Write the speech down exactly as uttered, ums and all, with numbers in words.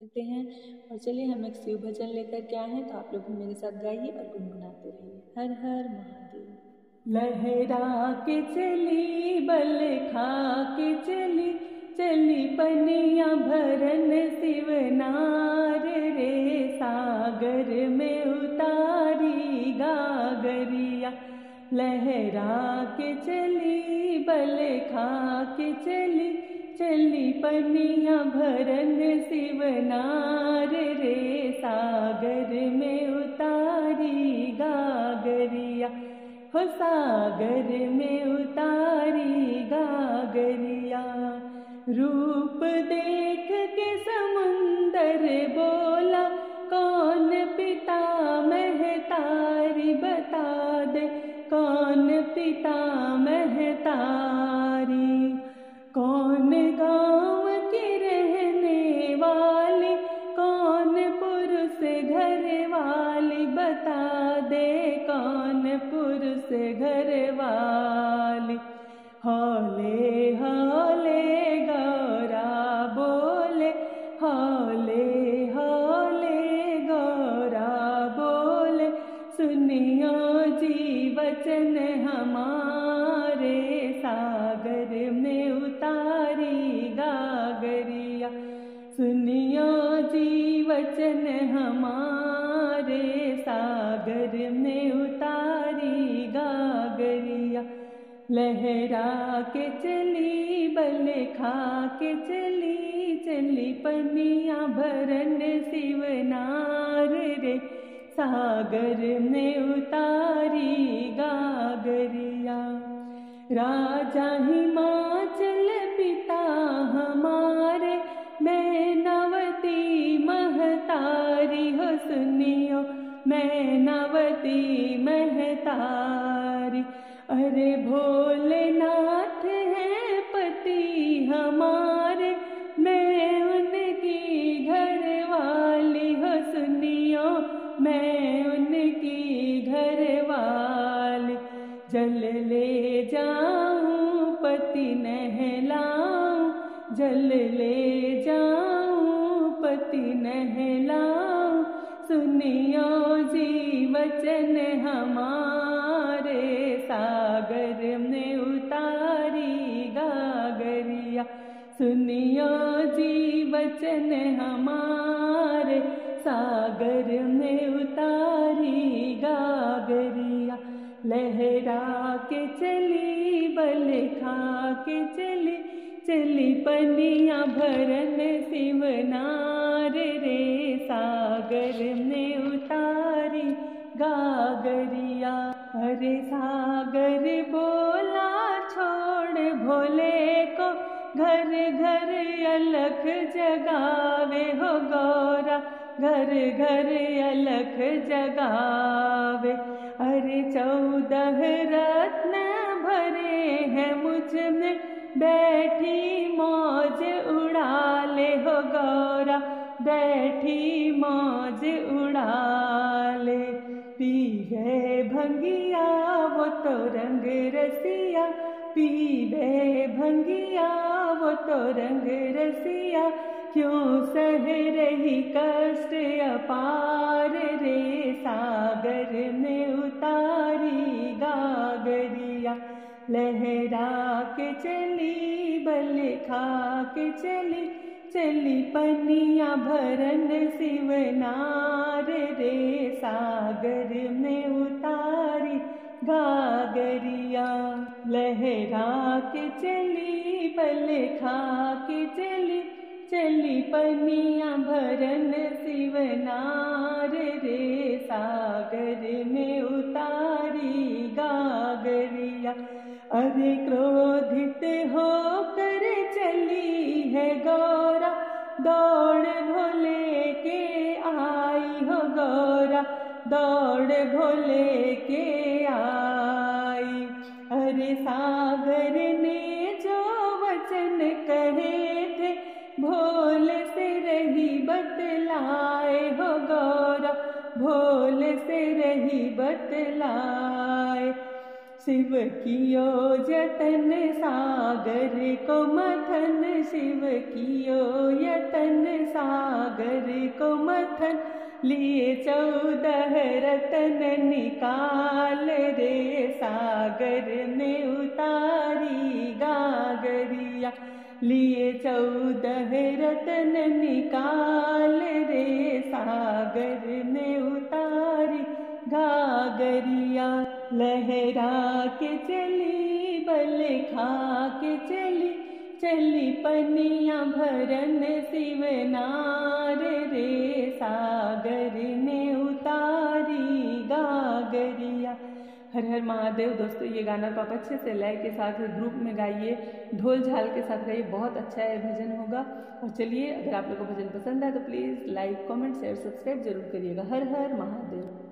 करते हैं। और चलिए हम एक शिव भजन लेकर के आए हैं, तो आप लोग भी मेरे साथ गाइए और गुनगुनाते रहिए। हर हर महादेव। लहरा के चली बल खा के चली, चली पनिया भरन शिवनार रे, सागर में उतारी गागरिया। लहरा के चली बल खा के चली, चली पनिया भरन शिवनार रे, सागर में उतारी गागरिया। हो सागर में उतारी गागरिया। रूप देख के समुंदर बोला, कौन पिता महतारी बता दे, कौन पिता महतारी। कौन गाँव की रहने वाली, कौन पुरुष घर वाली बता दे, कौन पुरुष घर वाली। हौले हौले गौरा बोले, हौले हौले गौरा बोले, सुनियो जी वचन हमारे, सागर में उतारी गागरिया। सुनियो जी वचन हमारे, सागर में उतारी गागरिया। लहरा के चली बल खा के चली, चली पनिया भरन शिवनार रे, सागर में उतारी गागरिया। राजा हिमाचल पिता हमारे, मैनावती महतारी हो सुनियो, मैनावती महतारी। अरे भोलेनाथ हैं पति हमारे, मैं उनकी घर वाली हो सुनियो, मैं उनकी घर वाली। जल ले जाऊं पति नहलाऊं, जल ले जाऊं पति नहलाऊं, सुनियो जी वचन हमारे, सागर में उतारी गागरिया। सुनियो जी वचन हमारे, सागर में उतारी गागरिया। लहरा के चली बल खा के चली, चली पनिया भरन शिवनार रे, सागर में उतारी गागरिया। अरे सागर बोला छोड़ भोले को, घर घर अलख जगावे हो गौरा, घर घर अलख जगावे। अरे चौदह रत्न भरे हैं मुझ में, बैठी मौज उड़ा ले हो गौरा, बैठी मौज उड़ा ले। पी गए भंगिया वो तो रंग रसिया, पी गए भंगिया वो तो रंग रसिया, क्यों सह रही कष्ट अपार रे, सागर में उतारी गागरिया। लहरा के चली बल खा के चली, चली पनिया भरन शिवनार रे, सागर में उतारी गागरिया। लहरा के चली बल खा के चली, चली पनिया भरन शिवनार रे, सागर में उतारी गागरिया। अरे क्रोधित होकर चली है गौरा, दौड़ भोले के आई हो गौरा, दौड़ भोले के आई। अरे सागर ने जो वचन कहे थे, भोले से रही बतलाए हो गौरा, भोले से रही बतलाए। शिव कियो यतन सागर को मथन, शिव कियो यतन सागर को मथन, लिए चौदह रतन निकाल रे, सागर में उतारी गागरिया, लिए चौदह रतन निकाल रे, सागर में उतारी गागरिया। लहरा के चली बल खा के चली, चली पनिया भरन शिवनार रे, सागर में उतारी गागरिया। हर हर महादेव। दोस्तों ये गाना आप अच्छे से लय के साथ ग्रुप में गाइए, ढोल झाल के साथ गाइए, बहुत अच्छा है भजन होगा। और चलिए, अगर आप लोग को भजन पसंद है तो please like comment share subscribe जरूर करिएगा। हर हर महादेव।